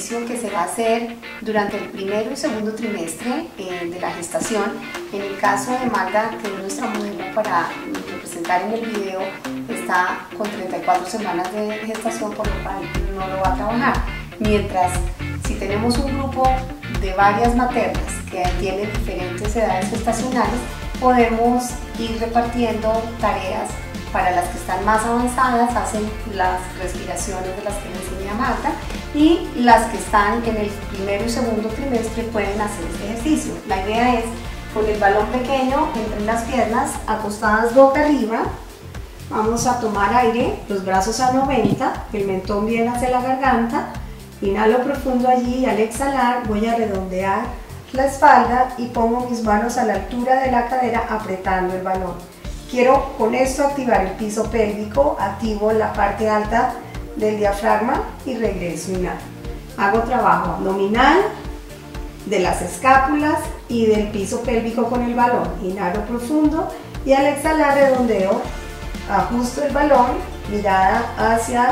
ejercicio que se va a hacer durante el primero y segundo trimestre de la gestación. En el caso de Magda, que es nuestra modelo para representar en el video, está con 34 semanas de gestación, por lo cual no lo va a trabajar. Mientras, si tenemos un grupo de varias maternas que tienen diferentes edades gestacionales, podemos ir repartiendo tareas. Para las que están más avanzadas hacen las respiraciones de las que les enseña Magda, y las que están en el primero y segundo trimestre pueden hacer este ejercicio. La idea es, con el balón pequeño entre las piernas, acostadas boca arriba, vamos a tomar aire, los brazos a 90, el mentón bien hacia la garganta, inhalo profundo allí y al exhalar voy a redondear la espalda y pongo mis manos a la altura de la cadera apretando el balón. Quiero con esto activar el piso pélvico, activo la parte alta del diafragma y regreso, inhalo. Hago trabajo abdominal, de las escápulas y del piso pélvico con el balón. Inhalo profundo y al exhalar redondeo, ajusto el balón, mirada hacia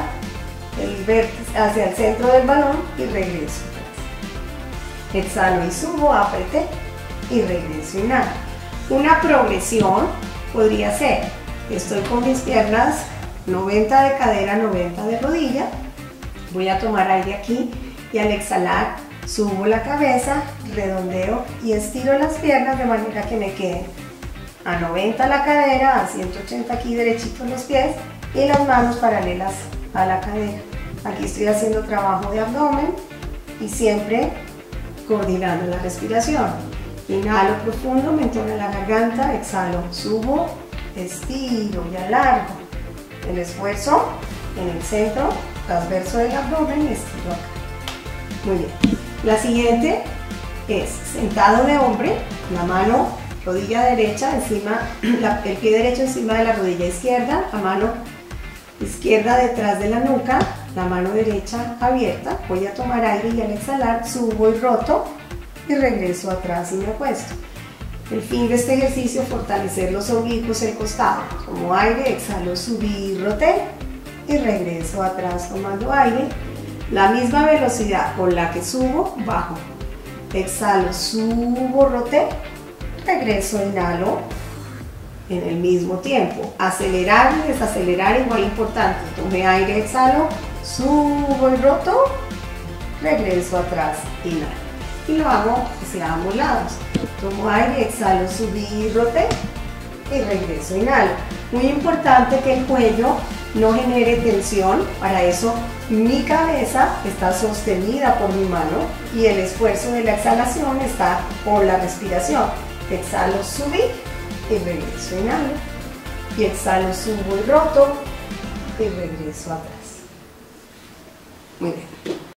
el centro del balón y regreso. Exhalo y subo, apreté y regreso, inhalo. Una progresión podría ser, estoy con mis piernas 90 de cadera, 90 de rodilla, voy a tomar aire aquí y al exhalar subo la cabeza, redondeo y estiro las piernas de manera que me queden a 90 la cadera, a 180 aquí derechitos los pies y las manos paralelas a la cadera. Aquí estoy haciendo trabajo de abdomen y siempre coordinando la respiración. Inhalo profundo, mentón a la garganta, exhalo, subo, estiro y alargo el esfuerzo en el centro, transverso del abdomen y estiro acá. Muy bien. La siguiente es sentado de hombre, la mano, rodilla derecha encima, el pie derecho encima de la rodilla izquierda, la mano izquierda detrás de la nuca, la mano derecha abierta. Voy a tomar aire y al exhalar subo y roto y regreso atrás y me acuesto. El fin de este ejercicio es fortalecer los oblicuos, el costado. Tomo aire, exhalo, subí, roté y regreso atrás tomando aire. La misma velocidad con la que subo, bajo. Exhalo, subo, roté, regreso, inhalo en el mismo tiempo. Acelerar y desacelerar igual importante. Tomé aire, exhalo, subo y roto, regreso atrás, inhalo. Y lo hago hacia ambos lados. Tomo aire, exhalo, subí, roté y regreso, inhalo. Muy importante que el cuello no genere tensión, para eso mi cabeza está sostenida por mi mano y el esfuerzo de la exhalación está por la respiración. Exhalo, subí y regreso, inhalo. Y exhalo, subo y roto y regreso atrás. Muy bien.